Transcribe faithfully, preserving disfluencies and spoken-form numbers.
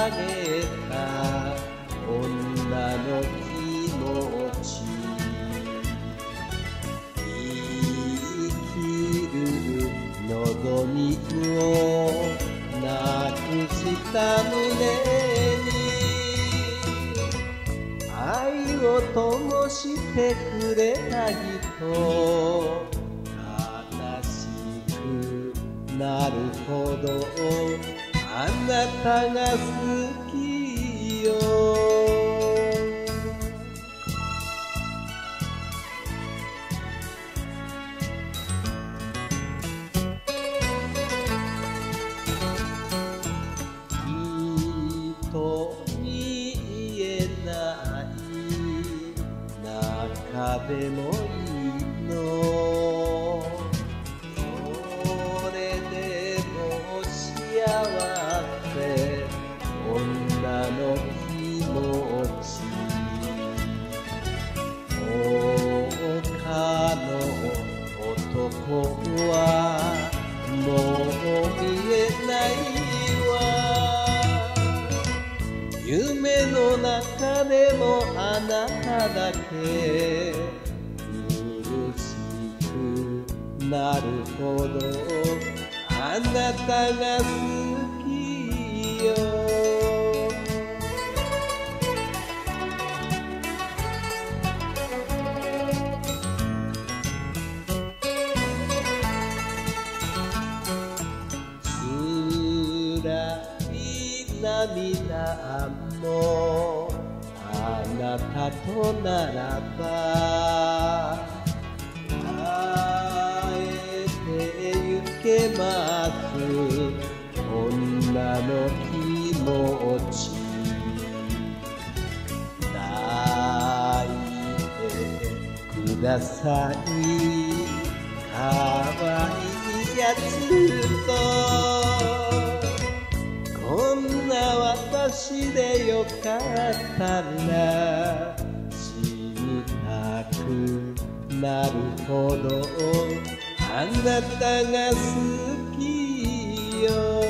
げた女の気持ち、生きる望みをなくした胸に愛を灯してくれた人、悲しくなるほどあなたが好きよ。人に言えない中でもいいの、それでも幸せ女の気持ち、他の男はもう見えないわ、夢の中でもあなただけ苦しくなるほどあなたが好きよ。辛い涙もあなたとならば会えてゆけます、女の気持ち、抱いてくださいかわいいやつと、こんな私でよかったら死にたくなるほどあなたが好きよ。